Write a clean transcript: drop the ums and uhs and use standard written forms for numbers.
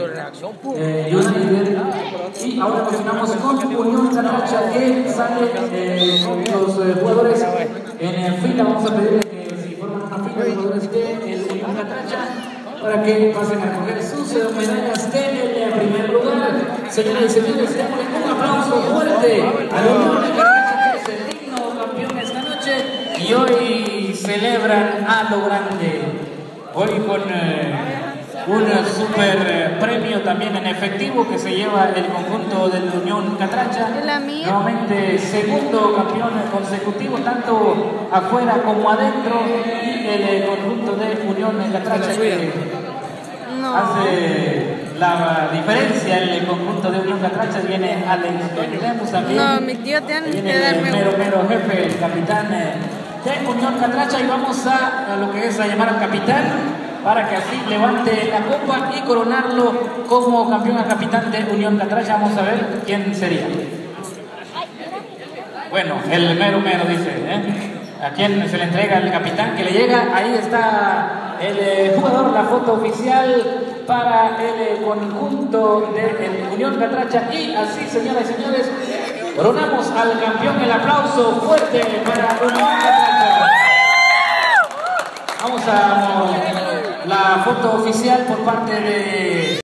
United. Y ahora continuamos con Unión Catracha, que sale los jugadores en fila. Vamos a pedirle que si forman una fila los jugadores de Unión Catracha para que pasen a recoger sus medallas del primer lugar. Señoras y señores, démosle un aplauso fuerte a la Unión Catracha, que es el digno campeón esta noche y hoy celebran a lo grande. Hoy con un super premio también en efectivo que se lleva el conjunto de la Unión Catracha. Nuevamente segundo campeón consecutivo, tanto afuera como adentro, y el conjunto de Unión Catracha que hace la diferencia. El conjunto de Unión Catracha viene Alex Lemus también. No, mi tío tiene que darme mero jefe, el capitán de Unión Catracha, y vamos a lo que es a llamar al capitán para que así levante la copa y coronarlo como campeón a capitán de Unión Catracha. Vamos a ver quién sería. Bueno, el mero dice, ¿a quién se le entrega el capitán que le llega? Ahí está el jugador, la foto oficial para el conjunto de Unión Catracha. Y así, señoras y señores, coronamos al campeón. El aplauso fuerte para Unión Catracha. Vamos a la foto oficial por parte de